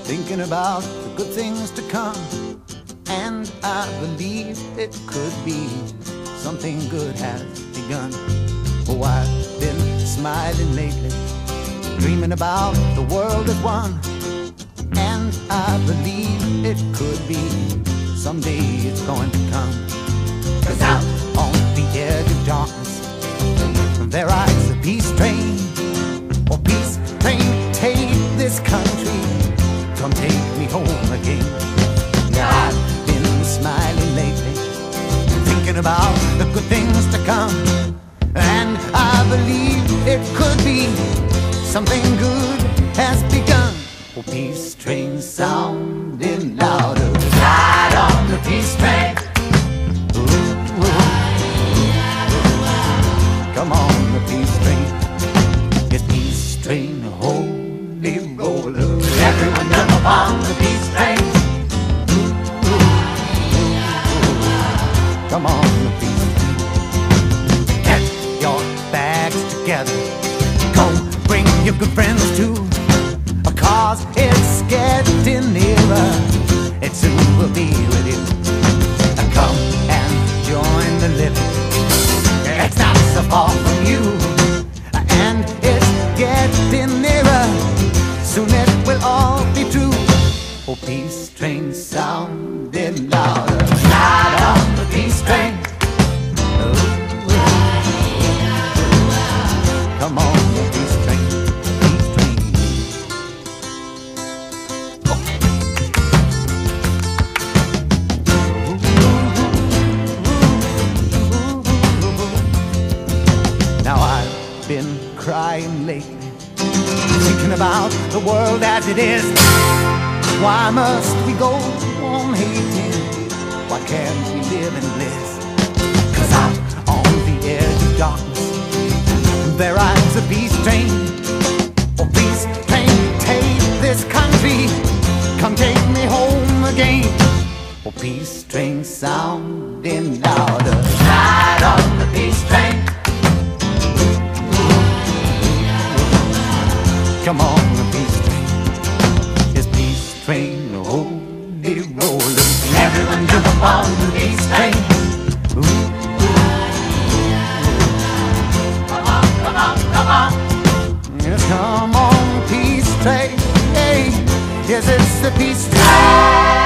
thinking about the good things to come, and I believe it could be something good has begun. Oh, I've been smiling lately, dreaming about the world as one, and I believe it could be someday it's going to come. 'Cause out on the edge of darkness there rides a peace train. Oh, peace train, take this country, come take me home again. Now I've been smiling lately, thinking about the good things to come, and I believe it could be something good has begun. Oh, peace train sounding louder, ride on the peace train. Ooh, ooh. Come on, the peace train. Yes, peace train, holy roller. Everyone jump upon the peace train. Ooh, ooh, ooh. Come on, the peace train. Get your bags together. Go bring your good friends too, 'cause it's getting nearer. It soon will be with you. Come and join the living. It's not so far from you, and it's getting nearer. Soon it will all be true. Oh, peace train sounding louder, ride on the peace train. Oh, come on, the peace train, peace train. Oh. Now I've been crying lately, thinking about the world as it is. Why must we go on hating? Why can't we live in bliss? 'Cause out on the edge of darkness there rides a peace train. Oh, peace train, take this country, come take me home again. Oh, peace train sounding louder, ride on the peace train. Come on, the peace train. Yes, peace train, holy roller. Everyone jump upon the peace train. Ooh. Come on, come on, come on. Yes, come on, peace train. Hey, yes, it's the peace train.